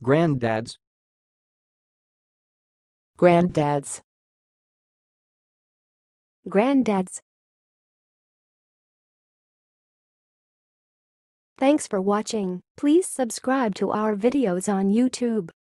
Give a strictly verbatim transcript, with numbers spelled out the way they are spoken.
Granddads. Granddads. Granddads. Thanks for watching. Please subscribe to our videos on YouTube.